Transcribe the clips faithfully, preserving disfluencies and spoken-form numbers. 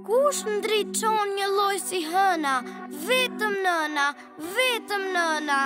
Kush ndriçon një lloj si hëna? Vetëm nëna, vetëm nëna.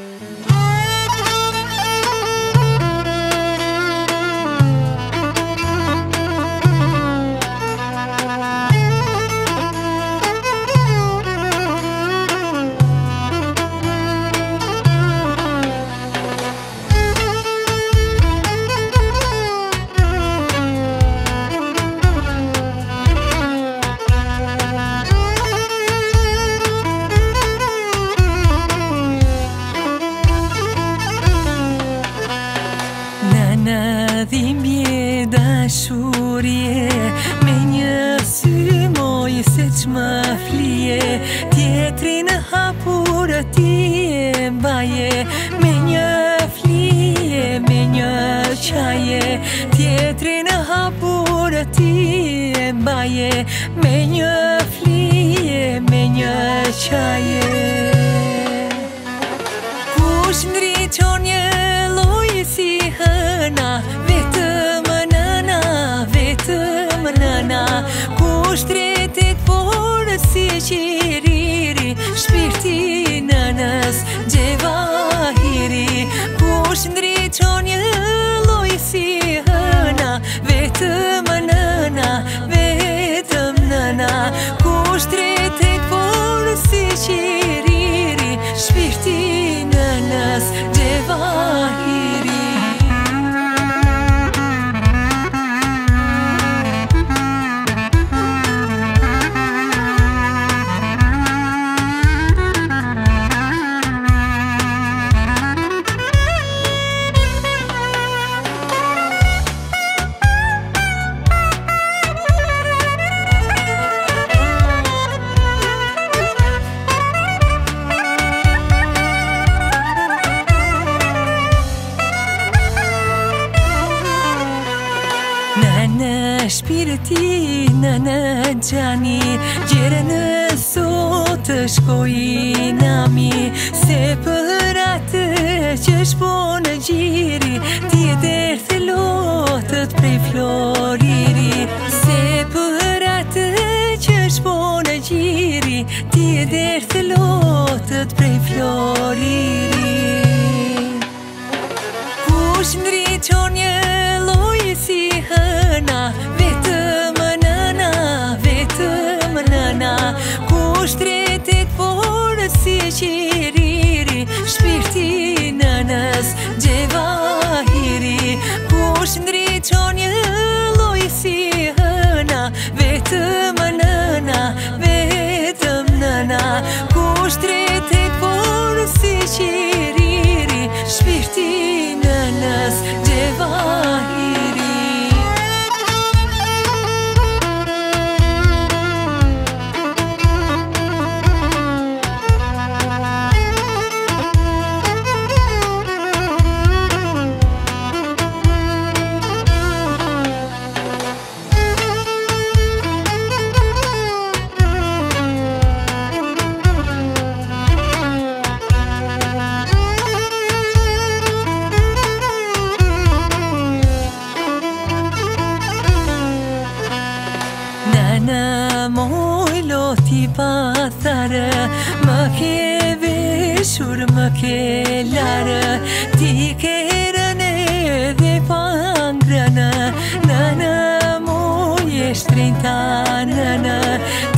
Në dhimbje dashurje, me një sy moj se ç'më flije, tjetrin hapur ti e mbaje, me një flije, me një qaje, tjetrin hapur ti e mbaje, me një flije, me një qaje. Kush ndriçon një lloj si hëna, vetëm nëna, vetëm nëna. Kush tretet por si qiriri, shpirti nënës gjevahiri. Kush ndriçon një lloj si hëna, vetëm nëna, vetëm nëna. Kush tretet por si qiriri, shpirti nënës gjevahiri. Në shpirti, në në gjani, gjerë në sot shkoj nami, se për atë që shpon gjiri, ti e derth lotët prej floriri. Se për atë që shpon gjiri, ti e derth lotët prej floriri. Kush ndriçon një lloj si hëna, vetëm nëna, vetëm nëna. Kush tretet por si qiriri, shpirti nënës gjevahiri. Kush ndriçon një lloj si hëna, vetëm nëna, vetëm nëna. Kush tretet por si qiriri, shpirti nënës gjevahiri. Në moj loti patharë, më ke veshur, më ke larë, ti ke rënë edhe pangrënë. Në në moj e shtrinta nënë,